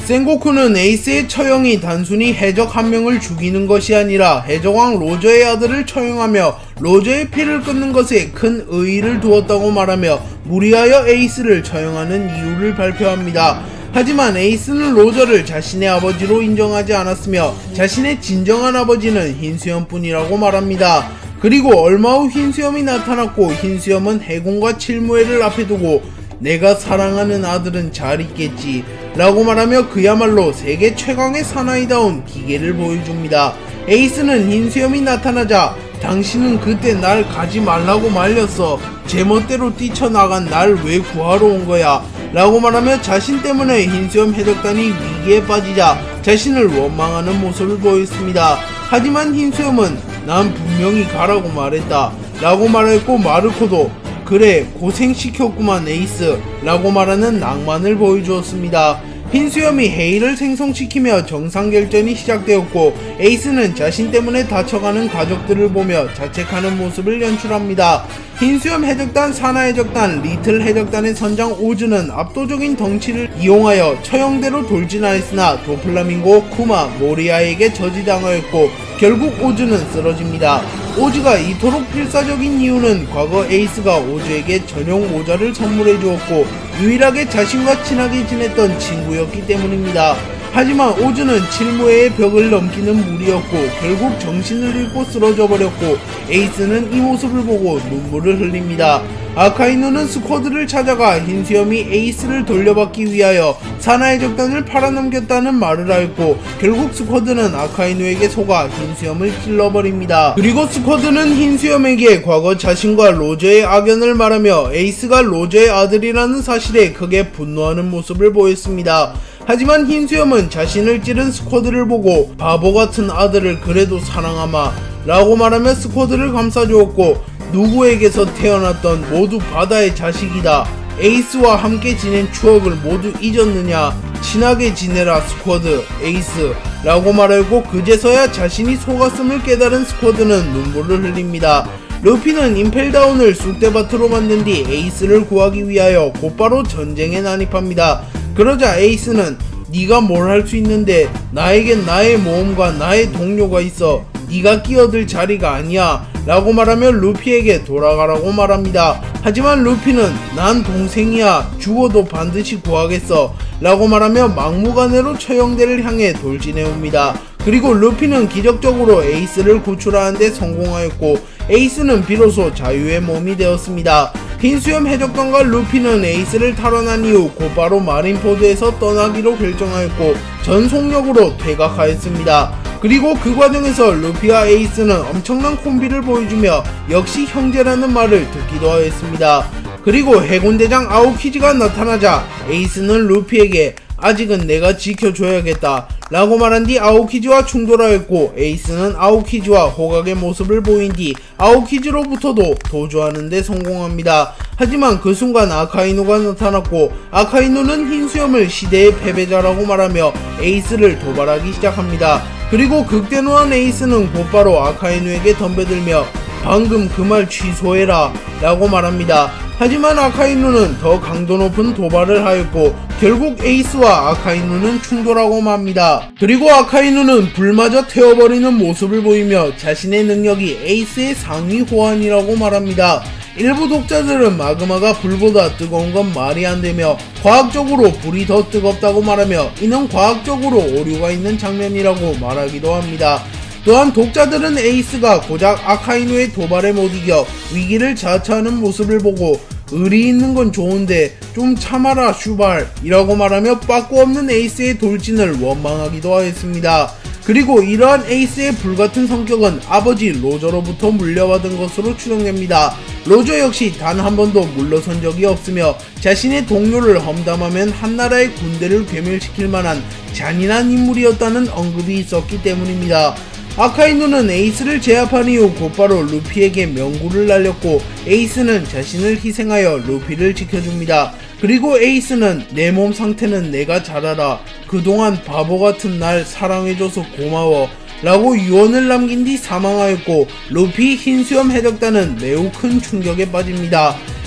센고쿠는 에이스의 처형이 단순히 해적 한 명을 죽이는 것이 아니라 해적왕 로저의 아들을 처형하며 로저의 피를 끊는 것에 큰 의의를 두었다고 말하며 무리하여 에이스를 처형하는 이유를 발표합니다. 하지만 에이스는 로저를 자신의 아버지로 인정하지 않았으며 자신의 진정한 아버지는 흰수염뿐이라고 말합니다. 그리고 얼마 후 흰수염이 나타났고 흰수염은 해군과 칠무회를 앞에 두고 내가 사랑하는 아들은 잘 있겠지 라고 말하며 그야말로 세계 최강의 사나이다운 기계를 보여줍니다. 에이스는 흰수염이 나타나자 당신은 그때 날 가지 말라고 말렸어. 제멋대로 뛰쳐나간 날 왜 구하러 온 거야 라고 말하며 자신 때문에 흰수염 해적단이 위기에 빠지자 자신을 원망하는 모습을 보였습니다. 하지만 흰수염은 난 분명히 가라고 말했다 라고 말했고 마르코도 그래 고생시켰구만 에이스 라고 말하는 낭만을 보여주었습니다. 흰수염이 헤이를 생성시키며 정상결전이 시작되었고 에이스는 자신 때문에 다쳐가는 가족들을 보며 자책하는 모습을 연출합니다. 흰수염 해적단, 사나해적단, 리틀 해적단의 선장 오즈는 압도적인 덩치를 이용하여 처형대로 돌진하였으나 도플라밍고, 쿠마, 모리아에게 저지당하였고 결국 오즈는 쓰러집니다. 오즈가 이토록 필사적인 이유는 과거 에이스가 오즈에게 전용 모자를 선물해 주었고 유일하게 자신과 친하게 지냈던 친구였기 때문입니다. 하지만 오즈는 칠무회의 벽을 넘기는 무리였고 결국 정신을 잃고 쓰러져 버렸고 에이스는 이 모습을 보고 눈물을 흘립니다. 아카이누는 스쿼드를 찾아가 흰수염이 에이스를 돌려받기 위하여 사나해적단을 팔아넘겼다는 말을 하였고 결국 스쿼드는 아카이누에게 속아 흰수염을 찔러버립니다. 그리고 스쿼드는 흰수염에게 과거 자신과 로저의 악연을 말하며 에이스가 로저의 아들이라는 사실에 크게 분노하는 모습을 보였습니다. 하지만 흰수염은 자신을 찌른 스쿼드를 보고 바보같은 아들을 그래도 사랑하마 라고 말하며 스쿼드를 감싸주었고 누구에게서 태어났던 모두 바다의 자식이다. 에이스와 함께 지낸 추억을 모두 잊었느냐. 친하게 지내라 스쿼드 에이스 라고 말하고 그제서야 자신이 속았음을 깨달은 스쿼드는 눈물을 흘립니다. 루피는 임펠다운을 쑥대밭으로 만든 뒤 에이스를 구하기 위하여 곧바로 전쟁에 난입합니다. 그러자 에이스는 네가 뭘 할 수 있는데 나에겐 나의 모험과 나의 동료가 있어. 네가 끼어들 자리가 아니야 라고 말하며 루피에게 돌아가라고 말합니다. 하지만 루피는 난 동생이야. 죽어도 반드시 구하겠어 라고 말하며 막무가내로 처형대를 향해 돌진해옵니다. 그리고 루피는 기적적으로 에이스를 구출하는 데 성공하였고 에이스는 비로소 자유의 몸이 되었습니다. 흰수염 해적단과 루피는 에이스를 탈환한 이후 곧바로 마린포드에서 떠나기로 결정하였고 전속력으로 퇴각하였습니다. 그리고 그 과정에서 루피와 에이스는 엄청난 콤비를 보여주며 역시 형제라는 말을 듣기도 하였습니다. 그리고 해군대장 아오키지가 나타나자 에이스는 루피에게 아직은 내가 지켜줘야겠다 라고 말한 뒤 아오키지와 충돌하였고 에이스는 아오키지와 호각의 모습을 보인 뒤 아오키지로부터도 도주하는 데 성공합니다. 하지만 그 순간 아카이누가 나타났고 아카이누는 흰수염을 시대의 패배자라고 말하며 에이스를 도발하기 시작합니다. 그리고 극대노한 에이스는 곧바로 아카이누에게 덤벼들며 방금 그 말 취소해라 라고 말합니다. 하지만 아카이누는 더 강도 높은 도발을 하였고 결국 에이스와 아카이누는 충돌하고 맙니다. 그리고 아카이누는 불마저 태워버리는 모습을 보이며 자신의 능력이 에이스의 상위 호환이라고 말합니다. 일부 독자들은 마그마가 불보다 뜨거운 건 말이 안되며 과학적으로 불이 더 뜨겁다고 말하며 이는 과학적으로 오류가 있는 장면이라고 말하기도 합니다. 또한 독자들은 에이스가 고작 아카이누의 도발에 못 이겨 위기를 자처하는 모습을 보고 의리 있는 건 좋은데 좀 참아라 슈발 이라고 말하며 빠꾸 없는 에이스의 돌진을 원망하기도 하였습니다. 그리고 이러한 에이스의 불같은 성격은 아버지 로저로부터 물려받은 것으로 추정됩니다. 로저 역시 단 한 번도 물러선 적이 없으며 자신의 동료를 험담하면 한나라의 군대를 괴멸시킬 만한 잔인한 인물이었다는 언급이 있었기 때문입니다. 아카이누는 에이스를 제압한 이후 곧바로 루피에게 명구를 날렸고 에이스는 자신을 희생하여 루피를 지켜줍니다. 그리고 에이스는 내 몸 상태는 내가 잘 알아. 그동안 바보같은 날 사랑해줘서 고마워 라고 유언을 남긴 뒤 사망하였고 루피 흰수염 해적단은 매우 큰 충격에 빠집니다.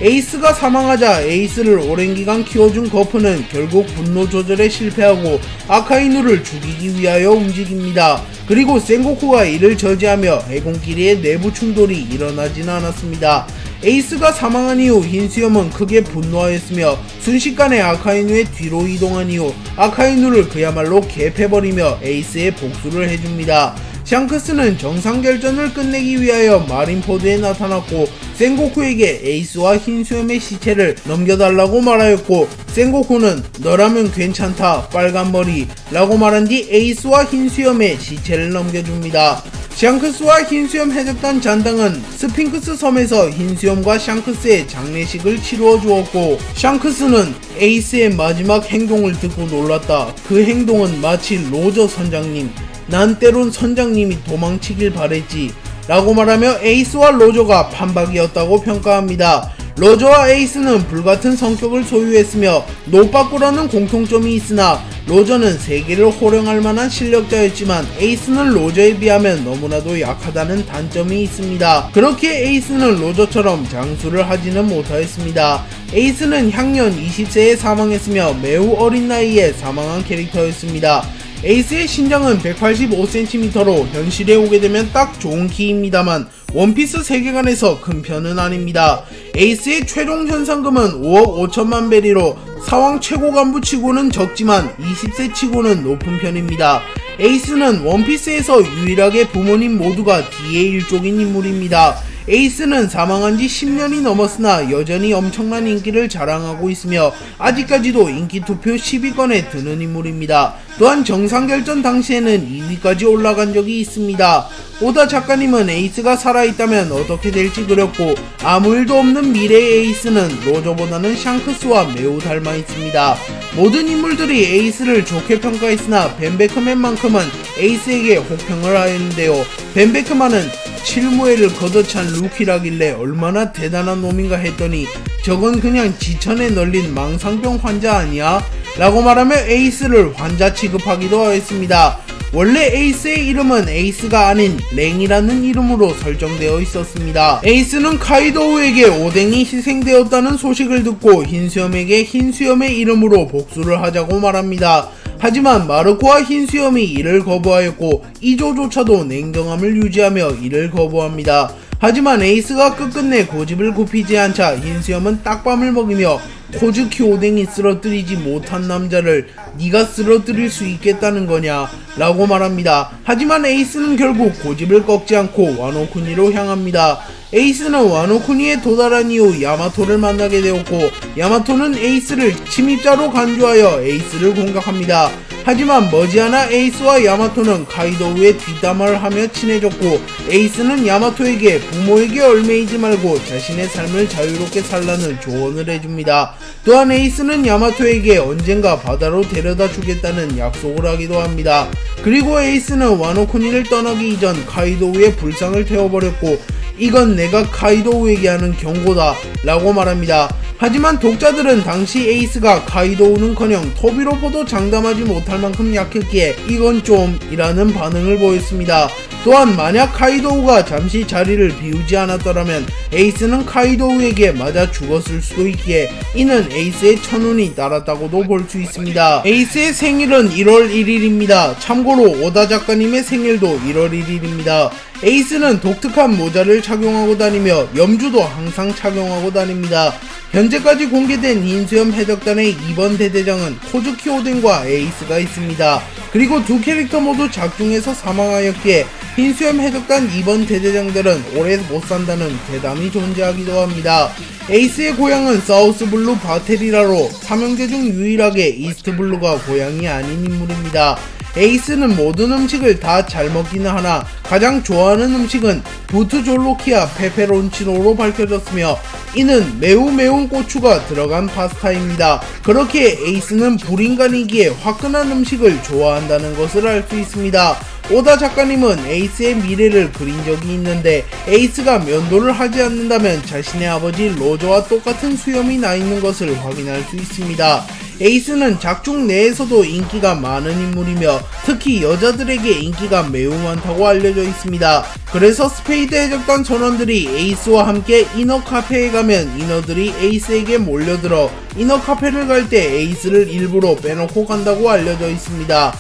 에이스가 사망하자 에이스를 오랜 기간 키워준 거프는 결국 분노 조절에 실패하고 아카이누를 죽이기 위하여 움직입니다. 그리고 센고쿠가 이를 저지하며 해공끼리의 내부 충돌이 일어나지는 않았습니다. 에이스가 사망한 이후 흰수염은 크게 분노하였으며 순식간에 아카이누의 뒤로 이동한 이후 아카이누를 그야말로 개패버리며 에이스의 복수를 해줍니다. 샹크스는 정상결전을 끝내기 위하여 마린포드에 나타났고 센고쿠에게 에이스와 흰수염의 시체를 넘겨달라고 말하였고 센고쿠는 너라면 괜찮다 빨간머리 라고 말한 뒤 에이스와 흰수염의 시체를 넘겨줍니다. 샹크스와 흰수염 해적단 잔당은 스핑크스 섬에서 흰수염과 샹크스의 장례식을 치루어 주었고 샹크스는 에이스의 마지막 행동을 듣고 놀랐다. 그 행동은 마치 로저 선장님, 난 때론 선장님이 도망치길 바랬지 라고 말하며 에이스와 로저가 판박이었다고 평가합니다. 로저와 에이스는 불같은 성격을 소유했으며 노빠꾸라는 공통점이 있으나 로저는 세계를 호령할 만한 실력자였지만 에이스는 로저에 비하면 너무나도 약하다는 단점이 있습니다. 그렇게 에이스는 로저처럼 장수를 하지는 못하였습니다. 에이스는 향년 20세에 사망했으며 매우 어린 나이에 사망한 캐릭터였습니다. 에이스의 신장은 185cm로 현실에 오게 되면 딱 좋은 키입니다만 원피스 세계관에서 큰 편은 아닙니다. 에이스의 최종 현상금은 5억 5천만 베리로 사왕 최고 간부 치고는 적지만 20세 치고는 높은 편입니다. 에이스는 원피스에서 유일하게 부모님 모두가 D의 일족인 인물입니다. 에이스는 사망한 지 10년이 넘었으나 여전히 엄청난 인기를 자랑하고 있으며 아직까지도 인기투표 10위권에 드는 인물입니다. 또한 정상결전 당시에는 2위까지 올라간 적이 있습니다. 오다 작가님은 에이스가 살아있다면 어떻게 될지 그렸고 아무 일도 없는 미래의 에이스는 로저보다는 샹크스와 매우 닮아 있습니다. 모든 인물들이 에이스를 좋게 평가했으나 벤 베크맨만큼은 에이스에게 혹평을 하였는데요. 벤 베크만은 칠무회를 걷어찬 루키라길래 얼마나 대단한 놈인가 했더니 저건 그냥 지천에 널린 망상병 환자 아니야? 라고 말하며 에이스를 환자 취급하기도 하였습니다. 원래 에이스의 이름은 에이스가 아닌 랭이라는 이름으로 설정되어 있었습니다. 에이스는 카이도우에게 오뎅이 희생되었다는 소식을 듣고 흰수염에게 흰수염의 이름으로 복수를 하자고 말합니다. 하지만 마르코와 흰수염이 이를 거부하였고 이조조차도 냉정함을 유지하며 이를 거부합니다. 하지만 에이스가 끝끝내 고집을 굽히지 않자 흰수염은 딱밤을 먹이며 코즈키 오뎅이 쓰러뜨리지 못한 남자를 네가 쓰러뜨릴 수 있겠다는 거냐 라고 말합니다. 하지만 에이스는 결국 고집을 꺾지 않고 와노쿠니로 향합니다. 에이스는 와노쿠니에 도달한 이후 야마토를 만나게 되었고 야마토는 에이스를 침입자로 간주하여 에이스를 공격합니다. 하지만 머지않아 에이스와 야마토는 카이도우의 뒷담화를 하며 친해졌고 에이스는 야마토에게 부모에게 얽매이지 말고 자신의 삶을 자유롭게 살라는 조언을 해줍니다. 또한 에이스는 야마토에게 언젠가 바다로 데려다 주겠다는 약속을 하기도 합니다. 그리고 에이스는 와노쿠니를 떠나기 이전 카이도우의 불상을 태워버렸고 이건 내가 카이도우에게 하는 경고다 라고 말합니다. 하지만 독자들은 당시 에이스가 카이도우는커녕 토비로포도 장담하지 못할 만큼 약했기에 이건 좀 이라는 반응을 보였습니다. 또한 만약 카이도우가 잠시 자리를 비우지 않았더라면 에이스는 카이도우에게 맞아 죽었을 수도 있기에 이는 에이스의 천운이 따랐다고도 볼 수 있습니다. 에이스의 생일은 1월 1일입니다. 참고로 오다 작가님의 생일도 1월 1일입니다. 에이스는 독특한 모자를 착용하고 다니며 염주도 항상 착용하고 다닙니다. 현재까지 공개된 흰수염 해적단의 2번 대대장은 코즈키 오덴과 에이스가 있습니다. 그리고 두 캐릭터 모두 작중에서 사망하였기에 흰수염 해적단 2번 대대장들은 오래 못산다는 괴담이 존재하기도 합니다. 에이스의 고향은 사우스블루 바테리라로 삼형제 중 유일하게 이스트블루가 고향이 아닌 인물입니다. 에이스는 모든 음식을 다 잘 먹기는 하나 가장 좋아하는 음식은 부트졸로키아 페페론치노로 밝혀졌으며 이는 매우 매운 고추가 들어간 파스타입니다. 그렇게 에이스는 불인간이기에 화끈한 음식을 좋아한다는 것을 알 수 있습니다. 오다 작가님은 에이스의 미래를 그린 적이 있는데 에이스가 면도를 하지 않는다면 자신의 아버지 로저와 똑같은 수염이 나 있는 것을 확인할 수 있습니다. 에이스는 작중 내에서도 인기가 많은 인물이며 특히 여자들에게 인기가 매우 많다고 알려져 있습니다. 그래서 스페이드 해적단 전원들이 에이스와 함께 이너 카페에 가면 인어들이 에이스에게 몰려들어 이너 카페를 갈 때 에이스를 일부러 빼놓고 간다고 알려져 있습니다.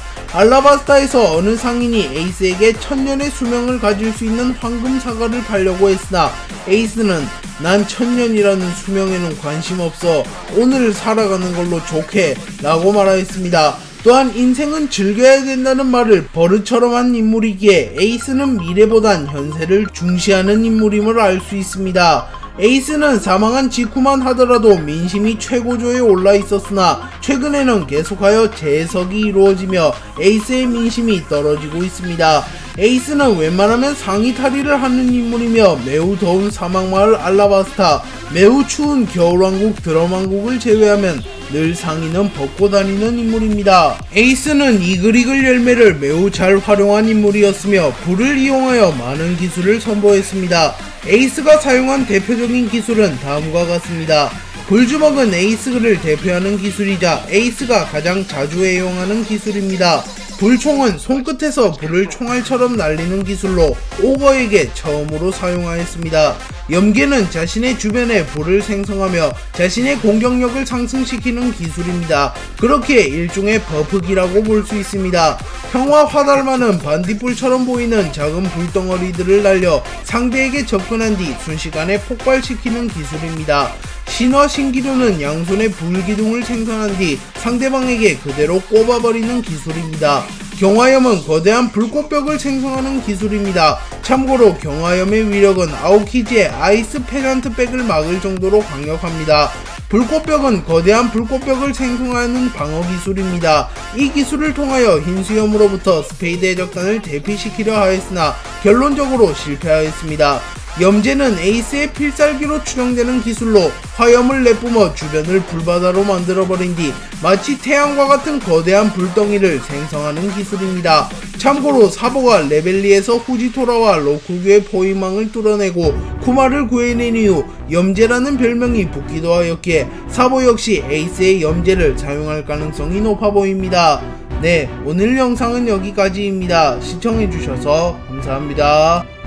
알라바스타에서 어느 상인이 에이스에게 1000년의 수명을 가질 수 있는 황금 사과를 팔려고 했으나 에이스는 난 1000년이라는 수명에는 관심 없어, 오늘 살아가는 걸로 좋게 라고 말하였습니다. 또한 인생은 즐겨야 된다는 말을 버릇처럼 한 인물이기에 에이스는 미래보단 현세를 중시하는 인물임을 알 수 있습니다. 에이스는 사망한 직후만 하더라도 민심이 최고조에 올라 있었으나 최근에는 계속하여 재해석이 이루어지며 에이스의 민심이 떨어지고 있습니다. 에이스는 웬만하면 상의 탈의를 하는 인물이며 매우 더운 사막마을 알라바스타, 매우 추운 겨울왕국 드럼왕국을 제외하면 늘 상의는 벗고 다니는 인물입니다. 에이스는 이글이글 열매를 매우 잘 활용한 인물이었으며 불을 이용하여 많은 기술을 선보였습니다. 에이스가 사용한 대표적인 기술은 다음과 같습니다. 불주먹은 에이스를 대표하는 기술이자 에이스가 가장 자주 애용하는 기술입니다. 불총은 손끝에서 불을 총알처럼 날리는 기술로 오거에게 처음으로 사용하였습니다. 염계는 자신의 주변에 불을 생성하며 자신의 공격력을 상승시키는 기술입니다. 그렇게 일종의 버프기라고 볼 수 있습니다. 형과 화달마는 반딧불처럼 보이는 작은 불덩어리들을 날려 상대에게 접근한 뒤 순식간에 폭발시키는 기술입니다. 신화 신기류는 양손에 불기둥을 생성한 뒤 상대방에게 그대로 꼽아버리는 기술입니다. 경화염은 거대한 불꽃벽을 생성하는 기술입니다. 참고로 경화염의 위력은 아오키지의 아이스 페넌트 백을 막을 정도로 강력합니다. 불꽃벽은 거대한 불꽃벽을 생성하는 방어 기술입니다. 이 기술을 통하여 흰수염으로부터 스페이드 해적단을 대피시키려 하였으나 결론적으로 실패하였습니다. 염제는 에이스의 필살기로 추정되는 기술로 화염을 내뿜어 주변을 불바다로 만들어버린 뒤 마치 태양과 같은 거대한 불덩이를 생성하는 기술입니다. 참고로 사보가 레벨리에서 후지토라와 로쿠규의 포위망을 뚫어내고 쿠마를 구해낸 이후 염제라는 별명이 붙기도 하였기에 사보 역시 에이스의 염제를 사용할 가능성이 높아 보입니다. 네, 오늘 영상은 여기까지입니다. 시청해주셔서 감사합니다.